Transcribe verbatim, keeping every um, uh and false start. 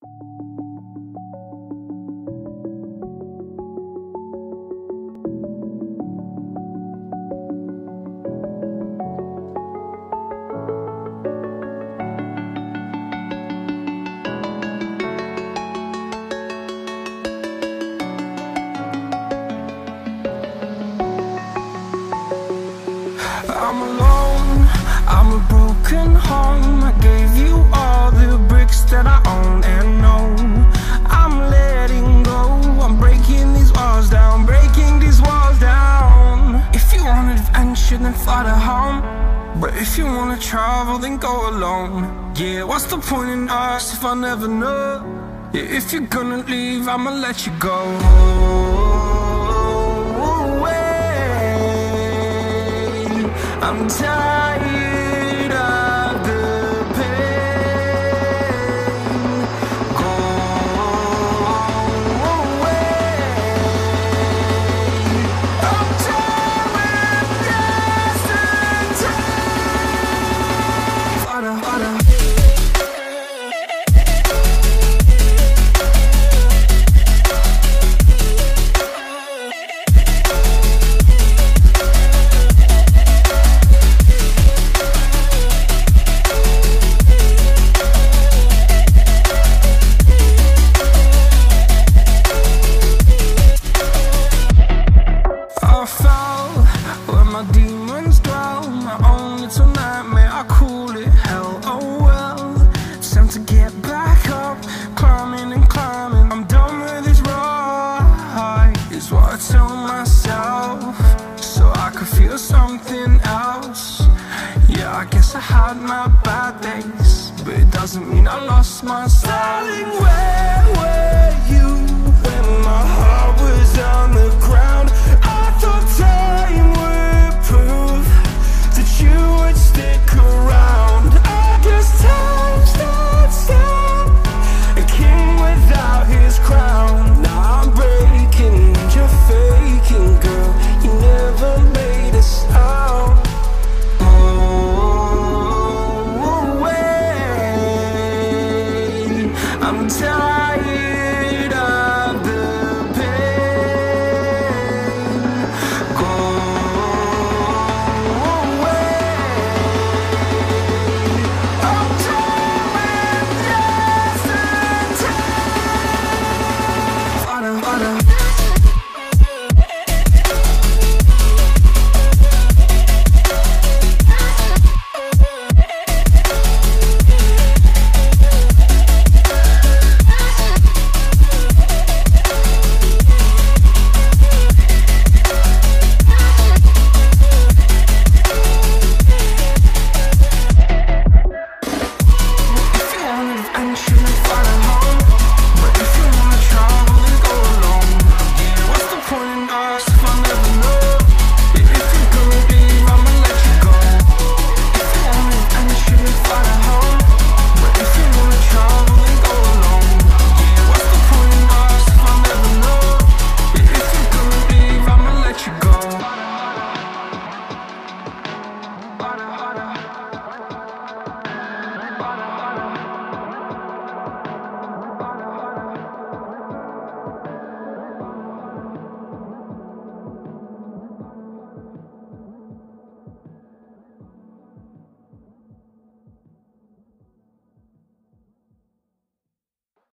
I'm alone, I'm a broken home. I gave you all the bricks that I own and know. I'm letting go, I'm breaking these walls down, breaking these walls down. If you want adventure, then fly to home. But if you wanna travel, then go alone. Yeah, what's the point in us if I never know? Yeah, if you're gonna leave, I'ma let you go. I'm tired of the pain. Go away. I'm tired with yesterday. Harder, harder. My demons dwell, my own little nightmare, I call it hell, oh well. It's time to get back up, climbing and climbing. I'm done with this ride, is what I tell myself, so I could feel something else. Yeah, I guess I had my bad days, but it doesn't mean I lost my style. Darling, where were you when my heart was on the ground? I thought time would prove that you would stick around. I guess time stood still, a king without his crown. Now I'm breaking and you're faking, girl. You never made a sound. Oh, wait, I'm tired of the pain. Go and shoot, find a home.